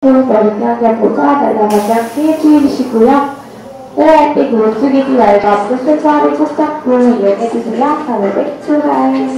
머리카락에 보자마자 가장 끼워주시고요. 네, 이 물쓰기지 말고 앞으로 순서를 꼭 잡고 이용해주세요. 다음에 출발.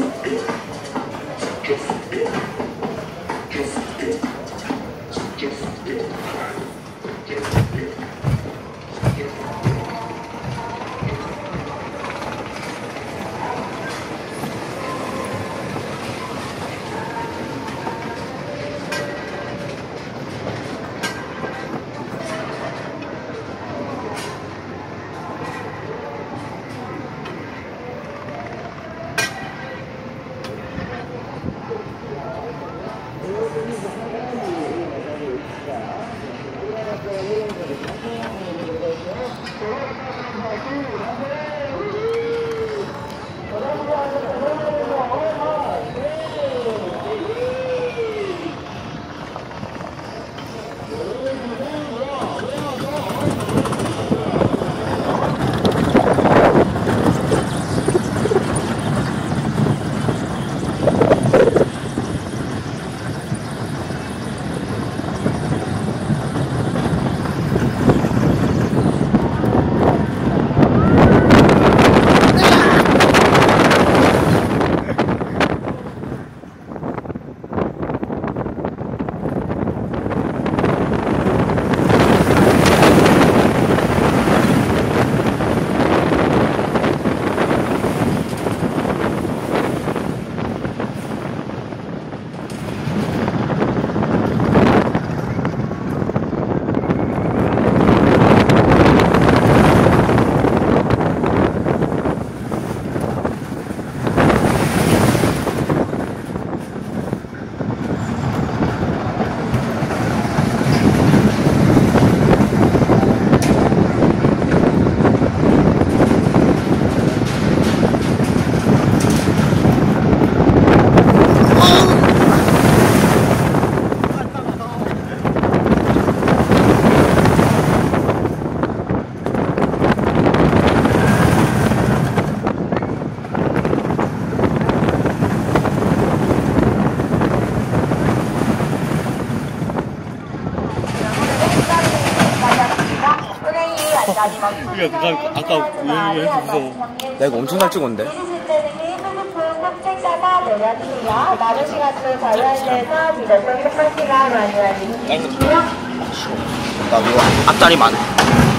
그니까 아까 얘기해서 무서워. 야 이거 엄청 잘 찍었는데? 남은 시간도 관련돼서 비대면 1시간 많이 와주시고요. 나 이거 앞다리 많아.